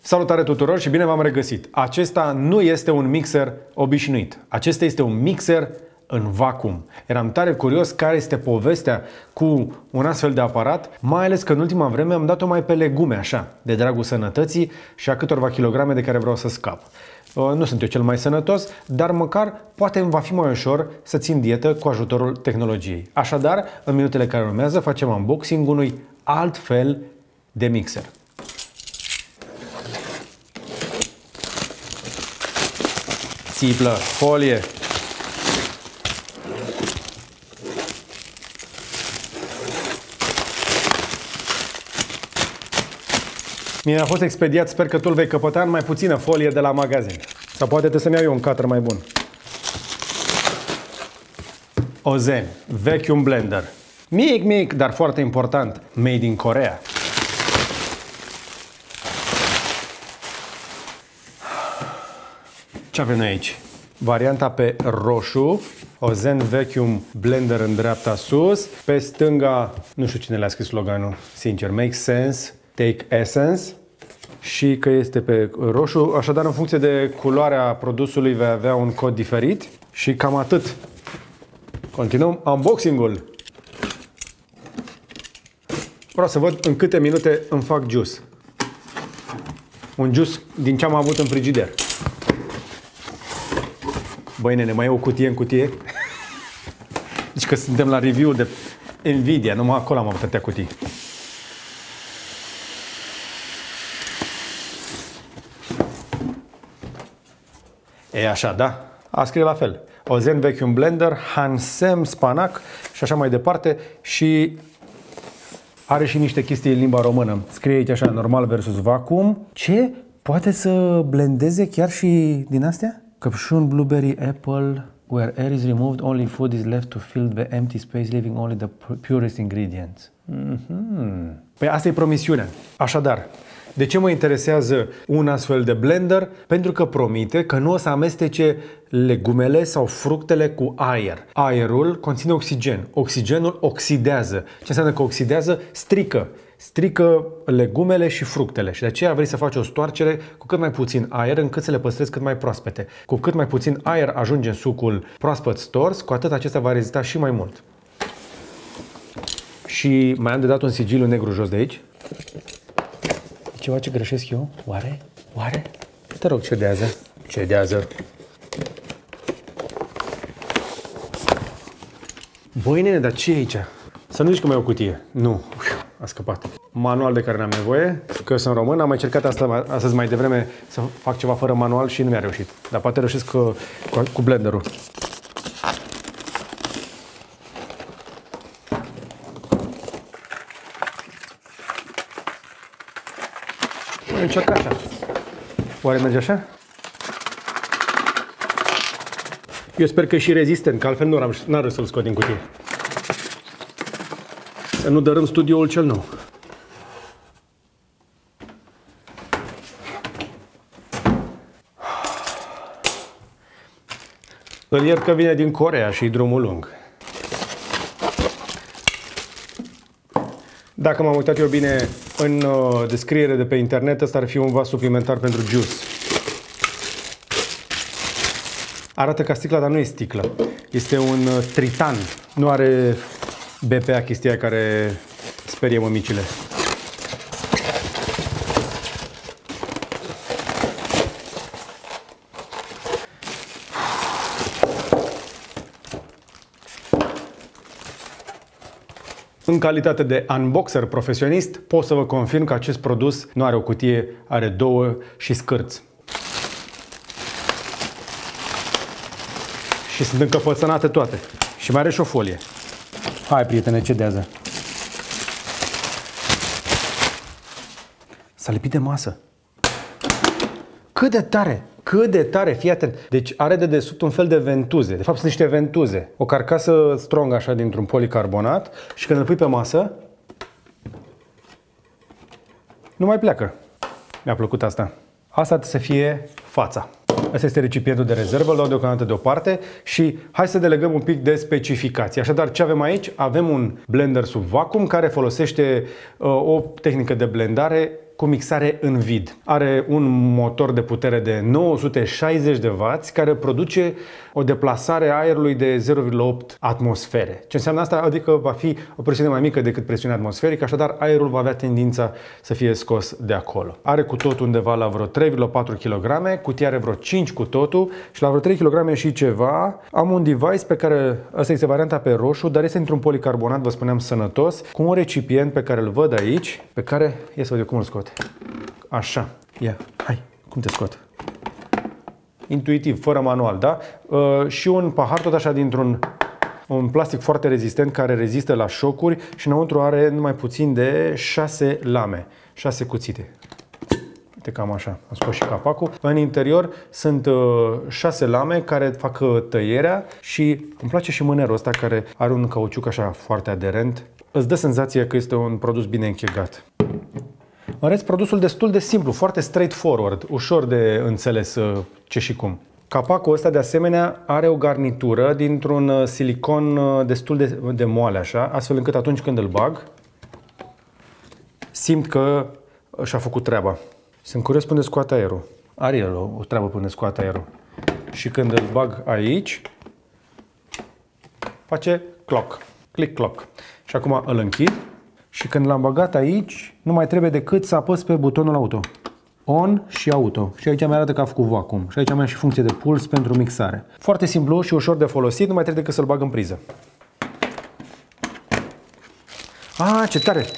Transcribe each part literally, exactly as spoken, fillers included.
Salutare tuturor și bine v-am regăsit! Acesta nu este un mixer obișnuit. Acesta este un mixer în vacuum. Eram tare curios care este povestea cu un astfel de aparat, mai ales că în ultima vreme am dat-o mai pe legume, așa, de dragul sănătății și a câtorva kilograme de care vreau să scap. Nu sunt eu cel mai sănătos, dar măcar poate îmi va fi mai ușor să țin dietă cu ajutorul tehnologiei. Așadar, în minutele care urmează facem unboxing unui alt fel de mixer. Țiplă, folie. Mie a fost expediat, sper că tu îl vei căpăta în mai puțină folie de la magazin. Sau poate trebuie să-mi iau eu un cutter mai bun. Ozen Vacuum Blender. Mic, mic, dar foarte important. Made in Korea. Ce avem noi aici? Varianta pe roșu, Ozen Vacuum Blender în dreapta sus, pe stânga, nu știu cine le-a scris sloganul, sincer, make sense, take essence, și că este pe roșu, așadar în funcție de culoarea produsului vei avea un cod diferit și cam atât. Continuăm unboxing-ul. Vreau să văd în câte minute îmi fac juice. Un juice din ce am avut în frigider. Băi nene, mai e o cutie în cutie? Deci că suntem la review de Nvidia, numai acolo am avut atâtea cutii. E așa, da? A scrie la fel. Ozen Vacuum Blender, Hansem Spanac și așa mai departe. Și are și niște chestii în limba română. Scrie aici așa, normal versus vacuum. Ce? Poate să blendeze chiar și din astea? Căpșun, blueberry, apple, where air is removed, only food is left to fill the empty space, leaving only the purest ingredients. Mm-hmm. Păi asta e promisiunea. Așadar, de ce mă interesează un astfel de blender? Pentru că promite că nu o să amestece legumele sau fructele cu aer. Aerul conține oxigen. Oxigenul oxidează. Ce înseamnă că oxidează? Strică. Strică legumele și fructele și de aceea vrei să faci o stoarcere cu cât mai puțin aer încât să le păstrezi cât mai proaspete. Cu cât mai puțin aer ajunge în sucul proaspăt stors, cu atât acesta va rezista și mai mult. Și mai am de dat un sigiliu negru jos de aici. E ceva ce greșesc eu? Oare? Oare? Te rog, cedează. Cedează. Băi nene, dar ce e aici? Să nu zici că mai e o cutie. Nu. A scăpat. Manual de care n-am nevoie, că eu sunt român, am mai încercat asta astăzi mai devreme să fac ceva fără manual și nu mi-a reușit. Dar poate reușesc cu, cu, cu blenderul. Voi încerca așa. Oare merge așa? Eu sper că e și rezistent, că altfel nu n-ar reușit să-l scot din cutie. Să nu dărâm studioul cel nou. Îl iert că vine din Coreea și drumul lung. Dacă m-am uitat eu bine în uh, descriere de pe internet, ăsta ar fi un vas suplimentar pentru juice. Arată ca sticla, dar nu e sticlă. Este un uh, tritan. Nu are B P A, chestia care sperie mămicile. În calitate de unboxer profesionist, pot să vă confirm că acest produs nu are o cutie, are două și scârți. Și sunt încăpățânate toate. Și mai are și o folie. Hai, prietene, cedează. S-a lipit de masă. Cât de tare! Cât de tare, fii atent. Deci are de desubt un fel de ventuze. De fapt sunt niște ventuze. O carcasă strong așa dintr-un policarbonat și când îl pui pe masă, nu mai pleacă. Mi-a plăcut asta. Asta trebuie să fie fața. Asta este recipientul de rezervă, îl dau deocamdată deoparte și hai să delegăm un pic de specificații. Așadar, ce avem aici? Avem un blender sub vacuum care folosește uh, o tehnică de blendare cu mixare în vid. Are un motor de putere de nouă sute șaizeci de wați care produce o deplasare a aerului de zero virgulă opt atmosfere. Ce înseamnă asta? Adică va fi o presiune mai mică decât presiunea atmosferică, așadar aerul va avea tendința să fie scos de acolo. Are cu tot undeva la vreo trei virgulă patru kilograme, cutia are vreo cinci cu totul și la vreo trei kilograme și ceva am un device pe care, asta este varianta pe roșu, dar este într-un policarbonat, vă spuneam, sănătos, cu un recipient pe care îl văd aici, pe care, ia să văd eu cum îl scot. Așa, ia, hai, cum te scot? Intuitiv, fără manual, da? Uh, și un pahar tot așa dintr-un un plastic foarte rezistent care rezistă la șocuri și înăuntru are numai puțin de șase lame, șase cuțite. Uite, cam așa, am scos și capacul. În interior sunt uh, șase lame care fac uh, tăierea și îmi place și mânerul ăsta care are un cauciuc așa foarte aderent. Îți dă senzația că este un produs bine închegat. În rest, produsul destul de simplu, foarte straightforward, ușor de înțeles uh, ce și cum. Capacul ăsta de asemenea are o garnitură dintr-un silicon destul de, de moale așa, astfel încât atunci când îl bag, simt că și-a făcut treaba. Sunt curios până scoate aerul. Are el o, o treabă până scoate aerul. Și când îl bag aici, face clock, click clock. Și acum îl închid și când l-am băgat aici, nu mai trebuie decât să apăs pe butonul auto. On și auto. Și aici mi arată că a făcut vacuum. Și aici mai am și funcție de puls pentru mixare. Foarte simplu și ușor de folosit, nu mai trebuie decât să-l bag în priză. Ah, ce tare!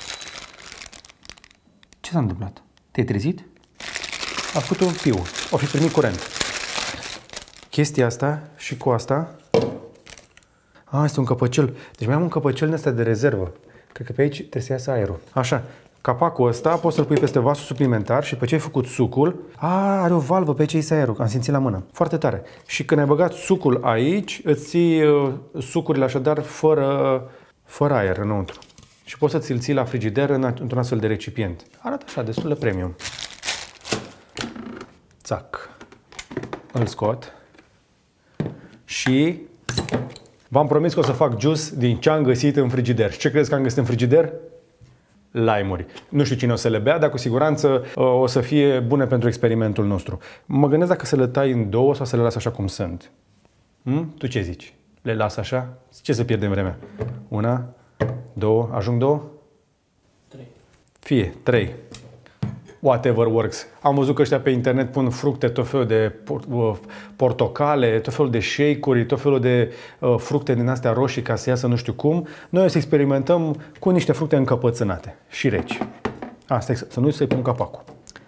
Ce s-a întâmplat? Te-ai trezit? A făcut un piu. O fi primit curent. Chestia asta și cu asta. Ah, este un căpăcel. Deci mai am un căpăcel din ăsta de rezervă. Cred că pe aici trebuie să iasă aerul. Așa. Capacul ăsta poți să-l pui peste vasul suplimentar și pe ce ai făcut sucul, a, are o valvă pe ce iese aerul, am simțit la mână. Foarte tare. Și când ai băgat sucul aici, îți ții uh, sucurile așadar fără, fără aer înăuntru. Și poți să ți-l ții la frigider în, într-un astfel de recipient. Arată așa, destul de premium. Țac. Îl scot. Și v-am promis că o să fac juice din ce am găsit în frigider. Și ce crezi că am găsit în frigider? Lime-uri. Nu știu cine o să le bea, dar cu siguranță o să fie bune pentru experimentul nostru. Mă gândesc dacă să le tai în două sau să le las așa cum sunt. Hm? Tu ce zici? Le las așa? Ce să pierdem vremea? Una, două, ajung două? Trei. Fie, trei. Whatever works. Am văzut că ăștia pe internet pun fructe, tot felul de portocale, tot felul de shake-uri, tot felul de uh, fructe din astea roșii ca să iasă nu știu cum. Noi o să experimentăm cu niște fructe încăpățânate și reci. Asta e, să nu uiți să-i pun capacul.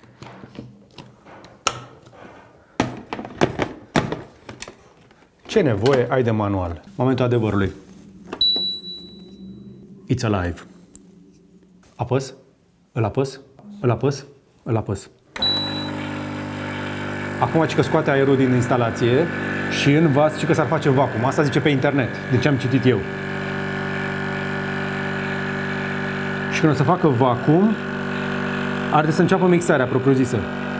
Ce nevoie ai de manual? Momentul adevărului. It's alive. Apăs? Îl apăs? Îl apăs? Îl apăs. Acum zice că scoate aerul din instalație și în vas zice că s-ar face vacuum. Asta zice pe internet, de ce am citit eu. Și când o să facă vacuum, ar trebui să înceapă mixarea propriu-zisă.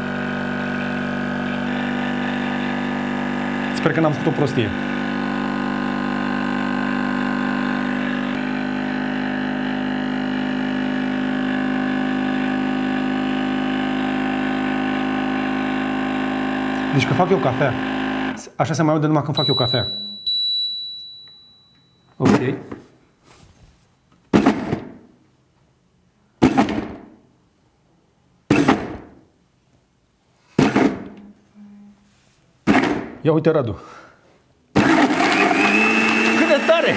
Sper că n-am făcut o prostie. Deci că fac eu cafea. Așa se mai aude numai când fac eu cafea. Ok. Ia uite, Radu. Cât de tare!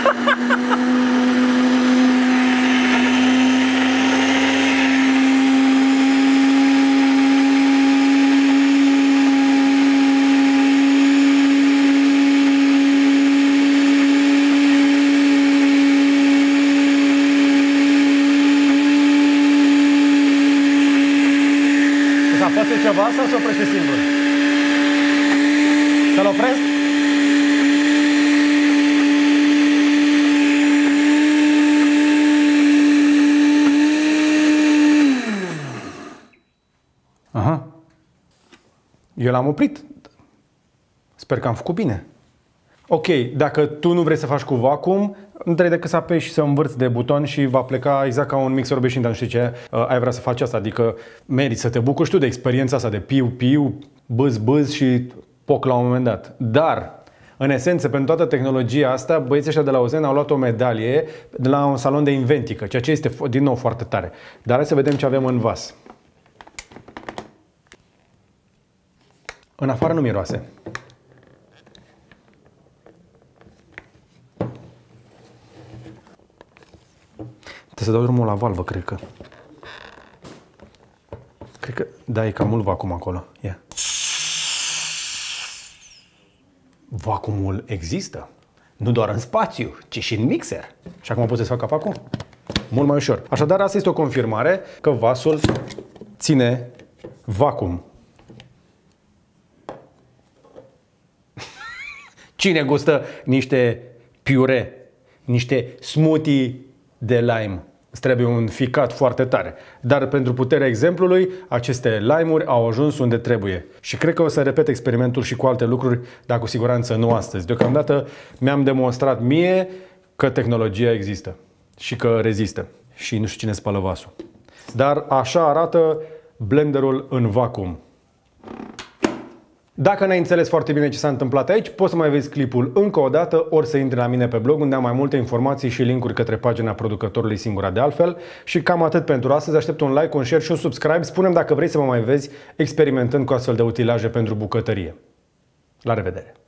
Apăsă ceva sau se oprește singur? Să-l opresc? Aha. Eu l-am oprit. Sper că am făcut bine. Ok, dacă tu nu vrei să faci cu vacuum, nu trebuie decât să apeși și să învârți de buton și va pleca exact ca un mixer obișnuit, dar nu știi ce ai vrea să faci asta, adică meriți să te bucuri și tu de experiența asta de piu-piu, bâz-bâz și poc la un moment dat. Dar, în esență, pentru toată tehnologia asta, băieții ăștia de la Ozen au luat o medalie de la un salon de inventică, ceea ce este din nou foarte tare. Dar hai să vedem ce avem în vas. În afară nu miroase. Trebuie să dau drumul la valvă, cred că. Cred că, da, e cam mult vacuum acolo. Yeah. Vacuumul există. Nu doar în spațiu, ci și în mixer. Și acum pot să fac capacul? Mult mai ușor. Așadar, asta este o confirmare că vasul ține vacuum. Cine gustă niște piure, niște smoothie de lime? Îți trebuie un ficat foarte tare. Dar pentru puterea exemplului, aceste lime-uri au ajuns unde trebuie. Și cred că o să repet experimentul și cu alte lucruri, dar cu siguranță nu astăzi. Deocamdată mi-am demonstrat mie că tehnologia există și că rezistă. Și nu știu cine spală vasul. Dar așa arată blenderul în vacuum. Dacă n-ai înțeles foarte bine ce s-a întâmplat aici, poți să mai vezi clipul încă o dată, ori să intri la mine pe blog, unde am mai multe informații și linkuri către pagina producătorului Singura de Altfel. Și cam atât pentru astăzi. Aștept un like, un share și un subscribe. Spune-mi dacă vrei să mă mai vezi experimentând cu astfel de utilaje pentru bucătărie. La revedere!